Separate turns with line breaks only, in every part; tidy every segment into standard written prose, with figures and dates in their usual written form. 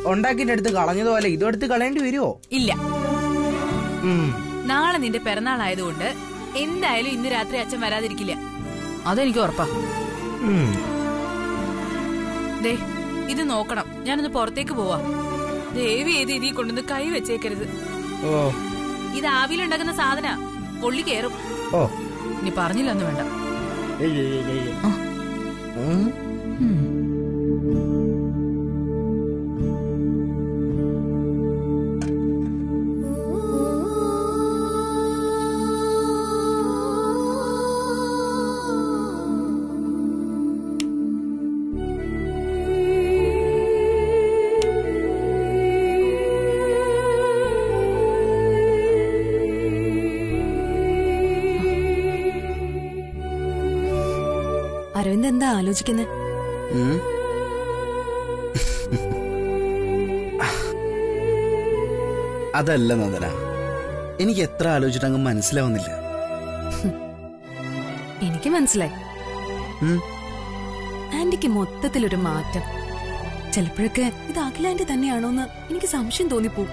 ഉണ്ടാക്കിട്ട് എടുത്ത് കളഞ്ഞതുപോലെ ഇതും എടുത്ത് കളയേണ്ടി വരുമോ?
ഇല്ല. നാളെ നിന്റെ പിറന്നാളായതുകൊണ്ട് എന്തായാലും ഇന്ന് രാത്രി അച്ഛൻ വരാതിരിക്കില്ല. അതെനിക്ക് ഉറപ്പാ. ദേ ഇത് നോക്കണം, ഞാനൊന്ന് പുറത്തേക്ക് പോവാ. ദേവി ഏത് ഇതി കൊണ്ടൊന്ന് കൈ വെച്ചേക്കരുത്. ഇത് ആവിയിലുണ്ടാക്കുന്ന സാധന, പൊള്ളി കേറും. ഇനി പറഞ്ഞില്ലെന്ന് വേണ്ട.
അരവിന്ദ് എന്താ ആലോചിക്കുന്നത്?
അതല്ല നന്ദന, എനിക്ക് എത്ര ആലോചിച്ചിട്ടങ്ങ് മനസ്സിലാവുന്നില്ല.
എനിക്ക് മനസ്സിലായി. ആന്റിക്ക് മൊത്തത്തിലൊരു മാറ്റം. ചിലപ്പോഴൊക്കെ ഇത് അഖിലാന്റി തന്നെയാണോന്ന് എനിക്ക് സംശയം തോന്നിപ്പോ.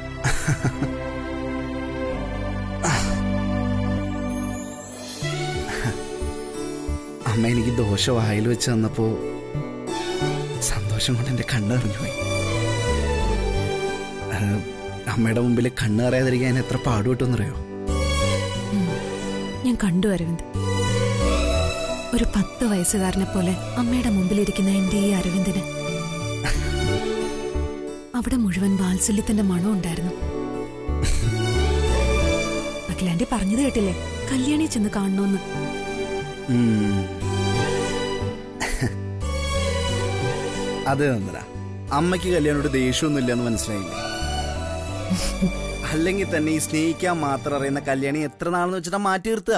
അമ്മ എനിക്ക് ദോശ വായിൽ വെച്ച് തന്നപ്പോ സന്തോഷം കൊണ്ട് എന്റെ കണ്ണറിഞ്ഞുപോയി. അമ്മയുടെ മുമ്പിൽ കണ്ണറിയാതിരിക്കാൻ എത്ര പാടുപെട്ടെന്നറിയോ?
ഞാൻ കണ്ടു അരവിന്ദ്. ഒരു 10 വയസ്സുകാരനെ പോലെ അമ്മയുടെ മുമ്പിലിരിക്കുന്ന എന്റെ ഈ അരവിന്ദിന് അവിടെ മുഴുവൻ വാത്സല്യത്തിന്റെ മണം ഉണ്ടായിരുന്നു. അഖിലാന്റി പറഞ്ഞത് കേട്ടില്ലേ, കല്യാണിയെ ചെന്ന് കാണണമെന്ന്.
അതെ നന്ദന, അമ്മയ്ക്ക് കല്യാണോട് ദേഷ്യമൊന്നുമില്ലെന്ന് മനസ്സിലായില്ലേ? അല്ലെങ്കിൽ തന്നെ ഈ സ്നേഹിക്കാൻ മാത്രം അറിയുന്ന കല്യാണി എത്ര നാളെന്ന് വെച്ചിട്ടാ മാറ്റി നിർത്തുക?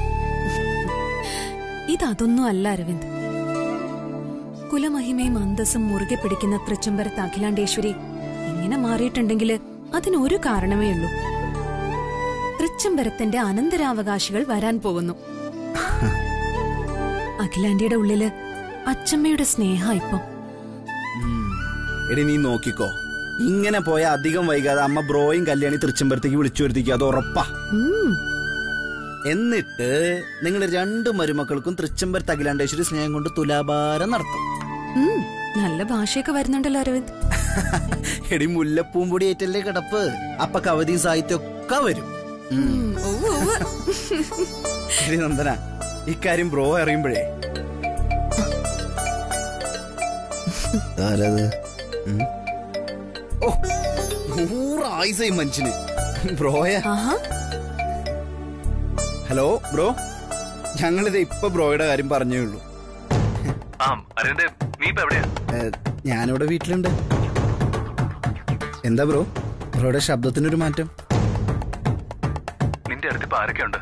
ഇതൊന്നും അല്ല അരവിന്ദ്. കുലമഹിമയും അന്തസ്സും മുറുകെ പിടിക്കുന്ന തൃച്ചംബരത്ത് അഖിലാണ്ടേശ്വരി ഇങ്ങനെ മാറിയിട്ടുണ്ടെങ്കിൽ അതിനൊരു കാരണമേ ഉള്ളൂ. തൃച്ചംബരത്തിന്റെ അനന്തരാവകാശികൾ വരാൻ പോകുന്നു. അഖിലാന്റിയുടെ ഉള്ളില് അച്ചമ്മയുടെ സ്നേഹ ഇപ്പം.
എടി നീ നോക്കിക്കോ, ഇങ്ങനെ പോയ അധികം വൈകാതെ അമ്മ ബ്രോയും കല്യാണി തൃച്ചംബരത്തേക്ക് വിളിച്ചു വരുത്തിക്കുക, അത് ഉറപ്പാ. എന്നിട്ട് നിങ്ങൾ 2 മരുമക്കൾക്കും തൃച്ചംബരത്ത് അഖിലാണ്ടേശ്വരി സ്നേഹം കൊണ്ട് തുലാഭാരം നടത്തും.
നല്ല ഭാഷയൊക്കെ വരുന്നുണ്ടല്ലോ അരവിന്ദ്.
എടി മുല്ലപ്പൂം പൊടി ഏറ്റല്ലേ കിടപ്പ്, അപ്പൊ കവിതയും സാഹിത്യം ഒക്കെ വരും. എടി നന്ദന, ഇക്കാര്യം ബ്രോ അറിയുമ്പോഴേ ഓ 100 ആയുസായി മനുഷ്യന്. ബ്രോയ. ഹലോ ബ്രോ, ഞങ്ങളിത് ഇപ്പൊ ബ്രോയുടെ കാര്യം പറഞ്ഞേ ഉള്ളൂ. ഞാനിവിടെ വീട്ടിലുണ്ട്. എന്താ ബ്രോ, ബ്രോയുടെ ശബ്ദത്തിനൊരു മാറ്റം?
നിന്റെ അടുത്ത് ആരൊക്കെയുണ്ട്?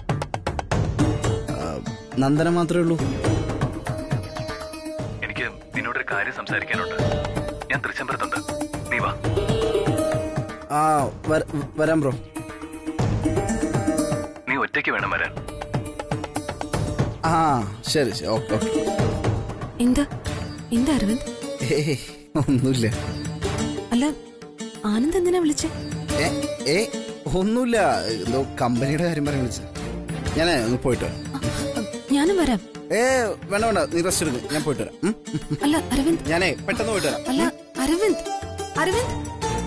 നന്ദന മാത്രമേ ഉള്ളൂ.
എനിക്ക് നിന്നോടൊരു കാര്യം സംസാരിക്കാനുണ്ട്. ഞാൻ തൃച്ചംബരത്തുണ്ട്, നീ വാ.
വരാം ബ്രോ.
നീ ഒറ്റയ്ക്ക് വേണം വരാൻ.
ശരി ശരി, ഓക്കെ.
എന്താ അരവിന്ദ്?
ഒന്നുമില്ല.
അല്ല, ആനന്ദ് എന്തിനാ വിളിച്ചേ?
ഒന്നുമില്ല, എന്തോ കമ്പനിയുടെ കാര്യം പറയാൻ വിളിച്ച. ഞാനേ ഒന്ന് പോയിട്ട് വരാം.
ഞാനും വരാം.
വേണ്ട, നീ റെസ്റ്റ് എടുക്കും, ഞാൻ പോയിട്ട് വരാം.
അല്ല അരവിന്ദ്,
ഞാനേ പെട്ടെന്ന് പോയിട്ട് വരാം.
അല്ല അരവിന്ദ്, അരവിന്ദ്.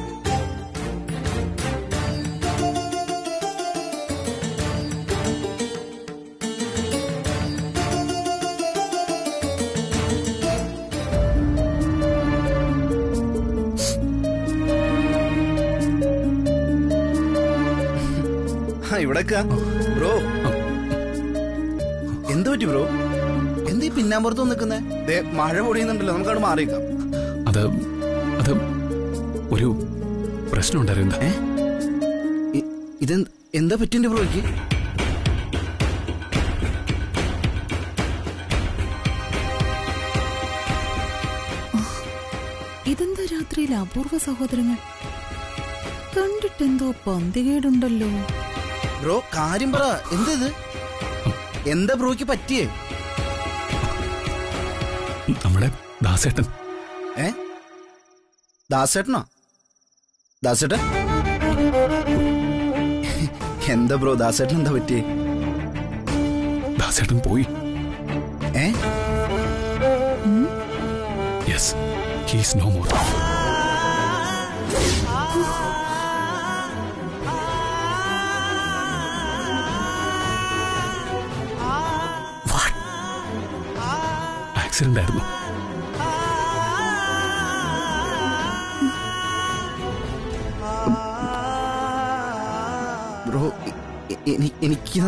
ഇവിടെ ബ്രോ, എന്ത് പറ്റി ബ്രോ? എന്തീ പിന്നാമ്പുറത്ത് നിൽക്കുന്നേ? മഴ പൊടിയുന്നുണ്ടല്ലോ, നമുക്ക് അവിടെ മാറിയേക്കാം.
അത് ഒരു പ്രശ്നമുണ്ടായിരുന്നു.
എന്താ പറ്റിന്റെ ബ്രോയ്ക്ക്?
ഇതെന്താ രാത്രിയിൽ അപൂർവ സഹോദരങ്ങൾ? കണ്ടിട്ടെന്തോ പന്തികേടുണ്ടല്ലോ.
ബ്രോ കാര്യം പറ, എന്തത്? എന്താ ബ്രോയ്ക്ക് പറ്റിയേ?
നമ്മുടെ ദാസേട്ടൻ.
ദാസേട്ടനോ? ദാസേട്ടൻ എന്താ ബ്രോ? ദാസേട്ടൻ എന്താ പറ്റിയേ?
ദാസേട്ടൻ പോയി. Yes, he is no more. Accident ആയിരുന്നു.
ബ്രോ എനിക്ക്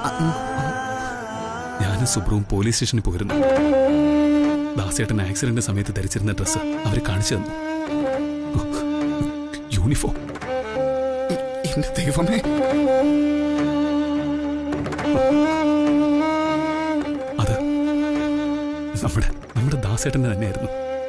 ഞാനും സുബ്രുവും പോലീസ് സ്റ്റേഷനിൽ പോയിരുന്നു. ദാസേട്ടൻ ആക്സിഡന്റ് സമയത്ത് ധരിച്ചിരുന്ന ഡ്രസ്സ് അവര് കാണിച്ചു തന്നു. യൂണിഫോം.
എന്റെ ദൈവമേ,
അത് നമ്മുടെ ദാസേട്ടന്റെ തന്നെയായിരുന്നു.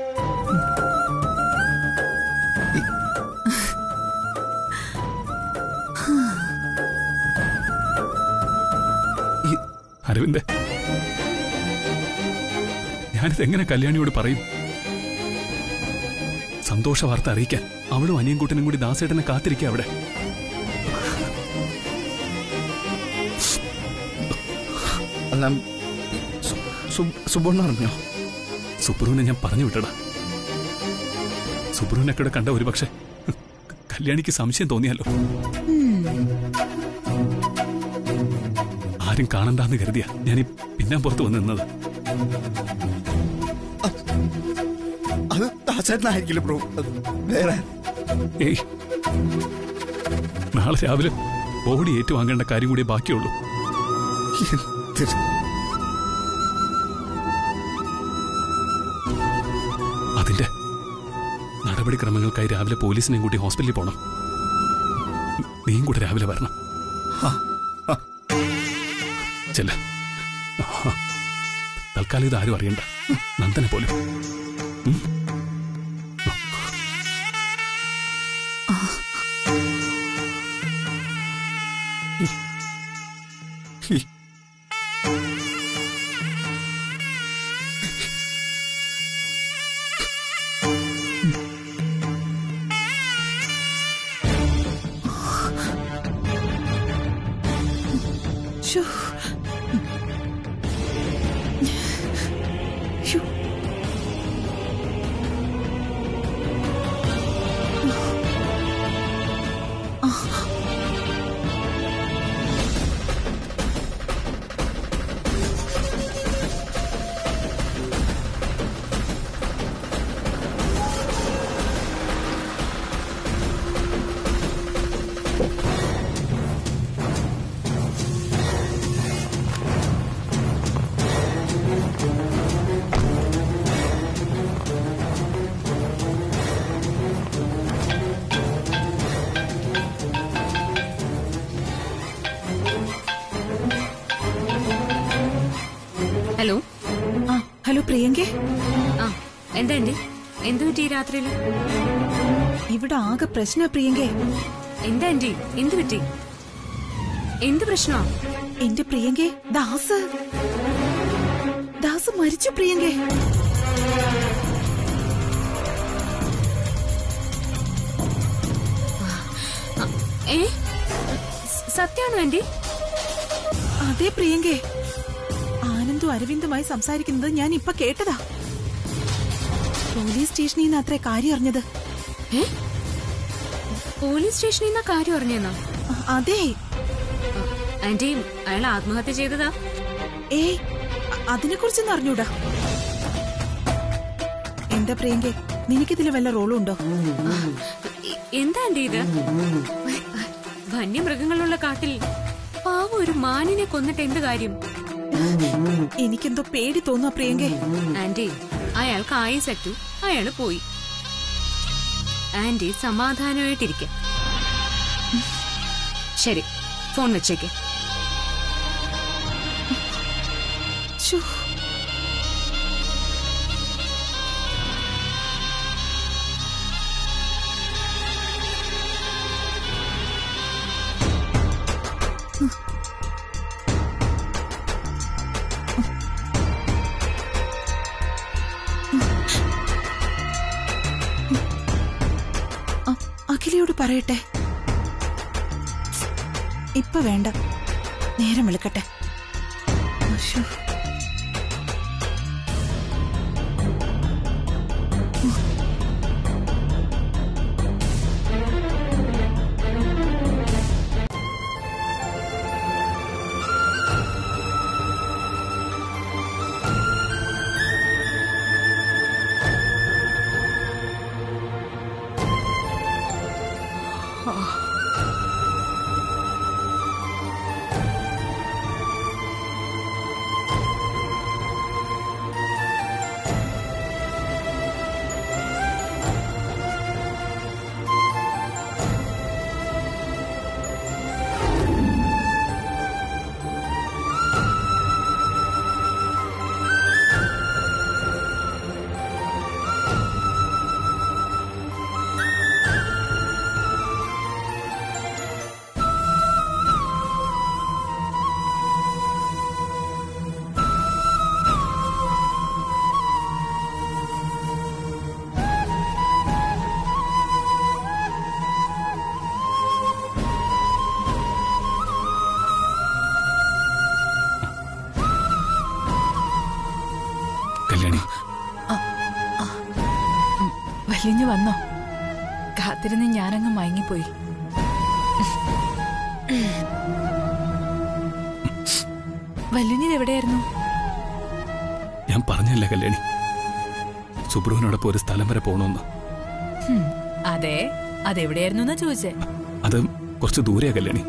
അരവിന്ദ്, ഞാനിതെങ്ങനെ കല്യാണിയോട് പറയും? സന്തോഷ വാർത്ത അറിയിക്കാൻ അവളും അനിയൻകുട്ടനും കൂടി ദാസേട്ടനെ കാത്തിരിക്കുക അവിടെ.
അല്ല, സുബ്രഹ്മണ്യം അറിഞ്ഞോ?
സുബ്രുവിനെ ഞാൻ പറഞ്ഞു വിട്ടടാ. സുബ്രുവിനെ കൂടെ കണ്ട ഒരുപക്ഷെ കല്യാണിക്ക് സംശയം തോന്നിയാലോ. ആരും കാണണ്ടെന്ന് കരുതിയാ ഞാൻ ഈ പിന്നാമ്പുറത്ത് വന്ന് നിന്നത്.
അത് ദാസേട്ടനായിരിക്കില്ല ബ്രോ, വേറെ.
ഏയ്, നാളെ രാവിലെ ബോഡി ഏറ്റുവാങ്ങേണ്ട കാര്യം കൂടി ബാക്കിയുള്ളൂ. അതിന്റെ നടപടിക്രമങ്ങൾക്കായി രാവിലെ പോലീസിനെയും കൂട്ടി ഹോസ്പിറ്റലിൽ പോണം. നീയും കൂടെ രാവിലെ വരണം. ചെല്ല. തൽക്കാലം ഇത് ആരും അറിയണ്ട, നന്ദനെ പോലും.
ഹലോ.
ഹലോ പ്രിയങ്കേ.
എന്താ ആന്റി, എന്ത് പറ്റി രാത്രിയില്?
ഇവിടെ ആകെ പ്രശ്ന പ്രിയങ്കേ.
എന്താ ആന്റി, എന്ത് പറ്റി? എന്ത് പ്രശ്നമാ?
എന്റെ പ്രിയങ്കേ, ദാസ് മരിച്ചു പ്രിയങ്കേ.
സത്യാണോ ആന്റി?
അതെ പ്രിയങ്കേ, ആനന്ദും അരവിന്ദുമായി സംസാരിക്കുന്നത് ഞാൻ ഇപ്പൊ കേട്ടതാ. പോലീസ് സ്റ്റേഷനിൽ നിന്ന് അത്രേ കാര്യം അറിഞ്ഞത്.
പോലീസ് സ്റ്റേഷനിൽ നിന്നാ കാര്യം അറിഞ്ഞെന്നോ?
അതെ
ആന്റി, അയാൾ ആത്മഹത്യ ചെയ്തതാ?
ഏയ്, അതിനെ കുറിച്ചൊന്നും അറിഞ്ഞൂടാ. എന്താ പ്രിയങ്കേ, നിനക്കിതില് വല്ല റോളും ഉണ്ടോ?
എന്താ ആന്റി ഇത്? വന്യമൃഗങ്ങളുള്ള കാട്ടിൽ പാവം ഒരു മാനിനെ കൊന്നിട്ട് എന്ത് കാര്യം?
എനിക്കെന്തോ പേടി തോന്നുക പ്രിയങ്കേ.
ആന്റി, അയാൾക്ക് ആയുസറ്റു, അയാള് പോയി. ആന്റി സമാധാനമായിട്ടിരിക്ക. ശരി, ഫോൺ വെച്ചേക്ക്.
അഖിലയോട് പറയട്ടെ? ഇപ്പൊ വേണ്ട, നേരം വിളിക്കട്ടെ.
വലിഞ്ഞു വന്നോ? കാത്തിരുന്ന് ഞാനങ്ങ് മയങ്ങിപ്പോയി. വല്യുഞ്ഞത് എവിടെയായിരുന്നു?
ഞാൻ പറഞ്ഞല്ലേ കല്യാണി, സുബ്രുവിനോടൊപ്പം ഒരു സ്ഥലം വരെ പോണോന്ന്.
അതെ, അതെവിടെയായിരുന്നു എന്നാ ചോദിച്ചേ.
അത് കുറച്ച് ദൂരെയാ കല്യാണി.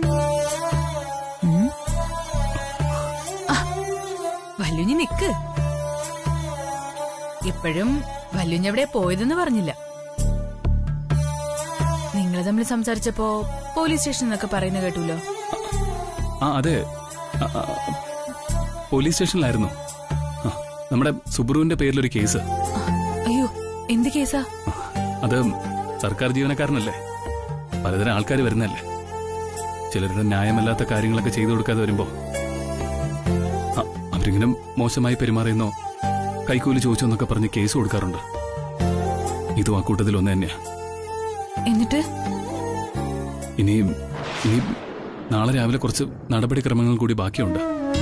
വല്യുഞ്ഞി നിക്ക്. ഇപ്പോഴും വല്യുഞ്ഞെവിടെ പോയതെന്ന് പറഞ്ഞില്ല. നിങ്ങൾ തമ്മിൽ സംസാരിച്ചപ്പോ പോലീസ് സ്റ്റേഷൻ എന്നൊക്കെ പറയുന്ന കേട്ടൂലോ.
അതെ, പോലീസ് സ്റ്റേഷനിലായിരുന്നു. നമ്മുടെ സുബ്രുവിന്റെ പേരിലൊരു കേസ്.
അയ്യോ, എന്ത് കേസാ?
അത് സർക്കാർ ജീവനക്കാരനല്ലേ, പലതരം ആൾക്കാർ വരുന്നല്ലേ. ചിലരുടെ ന്യായമല്ലാത്ത കാര്യങ്ങളൊക്കെ ചെയ്തു കൊടുക്കാതെ വരുമ്പോ അവരിങ്ങനെ മോശമായി പെരുമാറിയെന്നോ കൈക്കൂലി ചോദിച്ചോന്നൊക്കെ പറഞ്ഞ് കേസ് കൊടുക്കാറുണ്ട്. ഇതും ആ കൂട്ടത്തിൽ ഒന്ന് തന്നെയാ.
എന്നിട്ട്
ഇനി നാളെ രാവിലെ കുറച്ച് നടപടിക്രമങ്ങൾ കൂടി ബാക്കിയുണ്ട്.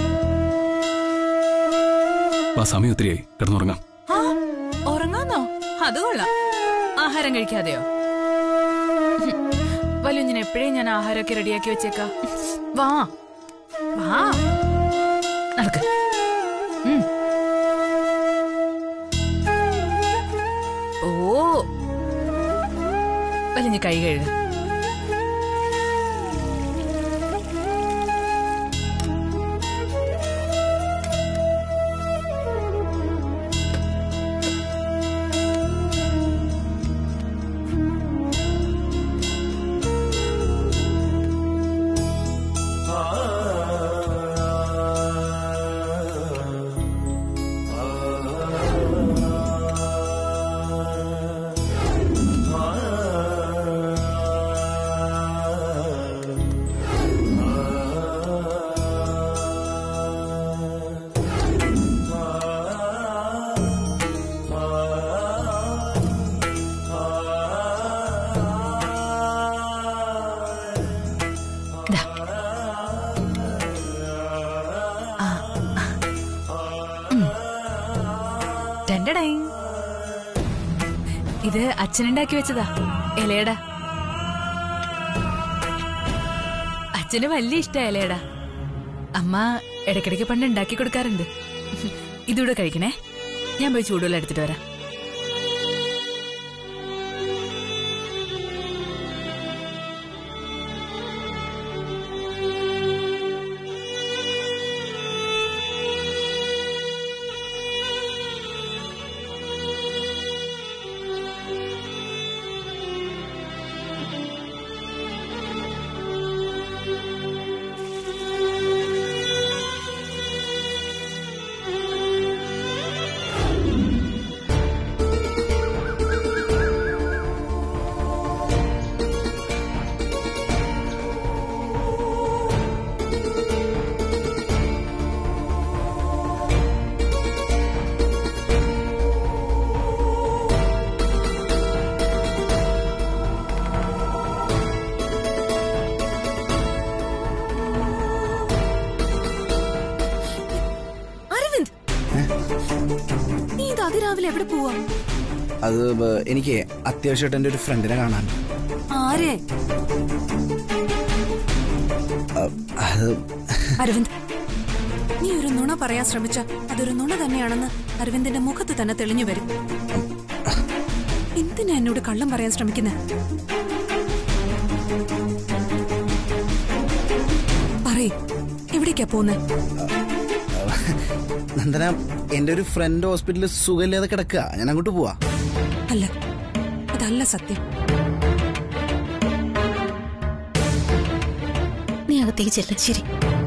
സമയം ഒത്തിരിയായി, കിടന്നുറങ്ങാം.
ഉറങ്ങാന്നോ? അത് കൊള്ളാം. ആഹാരം കഴിക്കാതെയോ? വല്യുഞ്ഞിന് എപ്പോഴേ ഞാൻ ആഹാരമൊക്കെ റെഡിയാക്കി വെച്ചേക്കാം. വാ വാ, നടക്ക്. ഓ, വലിഞ്ഞ് കൈ കഴുക. ഇത് അച്ഛനുണ്ടാക്കി വെച്ചതാ, ഇലയട. അച്ഛന് വലിയ ഇഷ്ട ഇലയട. അമ്മ ഇടയ്ക്കിടയ്ക്ക് പണ്ട് ഉണ്ടാക്കി കൊടുക്കാറുണ്ട്. ഇതൂടെ കഴിക്കണേ, ഞാൻ പോയി ചൂടുവെള്ളം എടുത്തിട്ട് വരാം.
രാവിലെ എവിടെ പോവാ?
അത് എനിക്ക് അത്യാവശ്യമായിട്ട് എന്റെ ഒരു ഫ്രണ്ടിനെ കാണാൻ.
ആരെ?
അത്
അരവിന്ദ്, നീ ഒരു നുണ പറയാൻ ശ്രമിച്ച അതൊരു നുണ തന്നെയാണെന്ന് അരവിന്ദിന്റെ മുഖത്ത് തന്നെ തെളിഞ്ഞു വരും. എന്തിനാ എന്നോട് കള്ളം പറയാൻ ശ്രമിക്കുന്നത്? പറയ്, എവിടേക്കാ പോന്നെ?
നന്ദന, എന്റെ ഒരു ഫ്രണ്ട് ഹോസ്പിറ്റലിൽ സുഖമില്ലാതെ കിടക്കുക. ഞാൻ അങ്ങോട്ട് പോവാ.
അല്ല, അതല്ല സത്യം.
നീ അകത്തേക്ക് ചെല്ല. ശരി.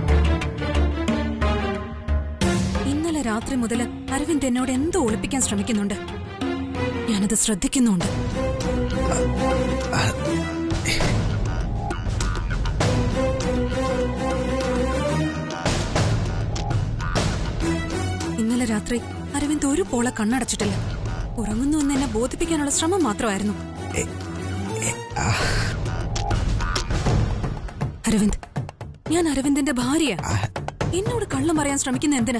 ഇന്നലെ രാത്രി മുതൽ അരവിന്ദ് എന്നോട് എന്തോ ഒളിപ്പിക്കാൻ ശ്രമിക്കുന്നുണ്ട്. ഞാനത് ശ്രദ്ധിക്കുന്നുണ്ട്. ഇന്നലെ രാത്രി അരവിന്ദ് ഒരു പോളെ കണ്ണടച്ചിട്ടില്ല. ഉറങ്ങുന്നു എന്ന് എന്നെ ബോധിപ്പിക്കാനുള്ള ശ്രമം മാത്രമായിരുന്നു. അരവിന്ദ്, ഞാൻ അരവിന്ദിന്റെ ഭാര്യ. എന്നോട് കള്ളം പറയാൻ ശ്രമിക്കുന്ന എന്തിനാ?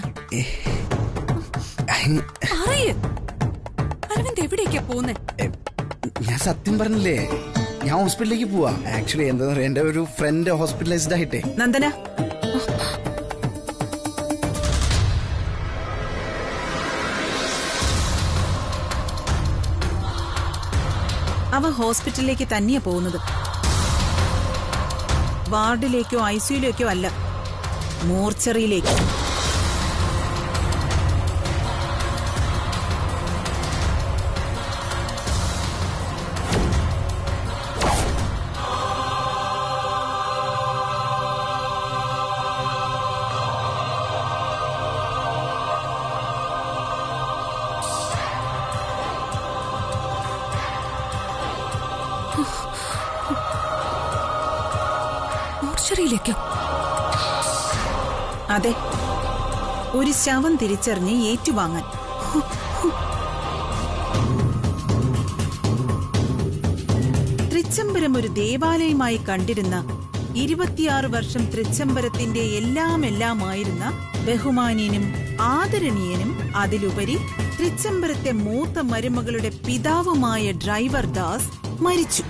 പറയ്, അരവിന്ദ് എവിടേക്കാ പോന്നെ?
ഞാൻ സത്യം പറഞ്ഞില്ലേ, ഞാൻ ഹോസ്പിറ്റലിലേക്ക് പോവാ. ആക്ച്വലി എന്താ പറയാ, എന്റെ ഒരു ഫ്രണ്ട് ഹോസ്പിറ്റലൈസ്ഡ് ആയിട്ടേ.
നന്ദന, അവ ഹോസ്പിറ്റലിലേക്ക് തന്നെയാ പോകുന്നത്. വാർഡിലേക്കോ ഐസിയുലേക്കോ അല്ല, മോർച്ചറിയിലേക്ക്.
മോർച്ചറിയിലേക്കോ?
അതെ, ഒരു ശവം തിരിച്ചറിഞ്ഞ് ഏറ്റുവാങ്ങാൻ. തൃച്ചംബരം ഒരു ദേവാലയമായി കണ്ടിരുന്ന 26 വർഷം തൃച്ചംബരത്തിന്റെ എല്ലാമായിരുന്ന ബഹുമാനീയനും ആദരണീയനും അതിലുപരി തൃച്ചംബരത്തെ മൂത്ത മരുമകളുടെ പിതാവുമായ ഡ്രൈവർ ദാസ് മരിച്ചു.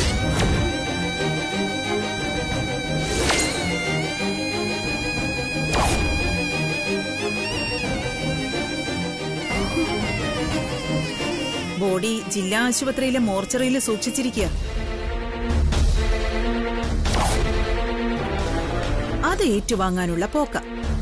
ബോഡി ജില്ലാ ആശുപത്രിയിലെ മോർച്ചറിയിൽ സൂക്ഷിച്ചിരിക്കുക. അത് ഏറ്റുവാങ്ങാനുള്ള പോക്ക.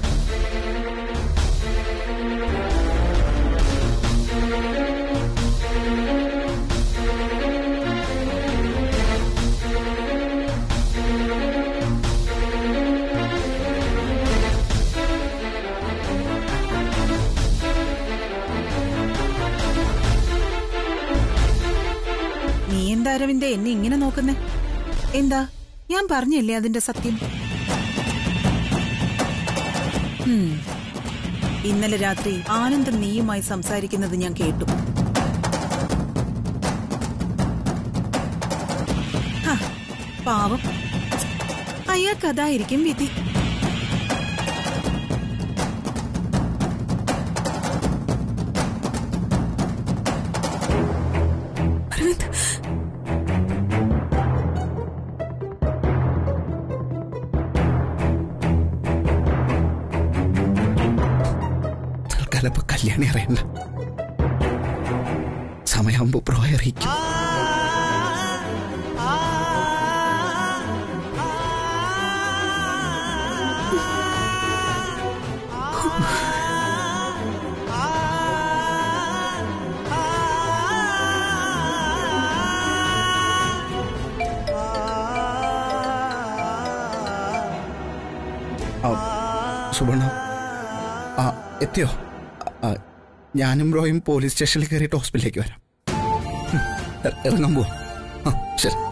നീ എന്താ അരവിന്ദ് എന്നെ ഇങ്ങനെ നോക്കുന്നേ? എന്താ, ഞാൻ പറഞ്ഞല്ലേ അതിന്റെ സത്യം? ഇന്നലെ രാത്രി ആനന്ദം നീയുമായി സംസാരിക്കുന്നത് ഞാൻ കേട്ടു. പാവം, അയാൾക്കതായിരിക്കും വിധി.
തൽക്കാലം കല്യാണി അറിയണ്ട. സമയമാകുമ്പോ ബ്രോയെ അറിയിക്കും. സുബർണ, എത്തിയോ? ഞാനും ബ്രോയും പോലീസ് സ്റ്റേഷനിൽ കയറിയിട്ട് ഹോസ്പിറ്റലിലേക്ക് വരാം. ഇറങ്ങാൻ പോവാ. ശരി.